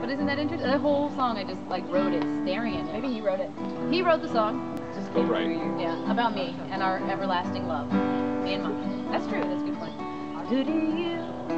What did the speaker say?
But isn't that interesting? The whole song, I just like wrote it, staring at it. Maybe he wrote it. He wrote the song. Just Oh, right. Yeah, about me and our everlasting love. Me and mine. That's true. That's a good point. Who do you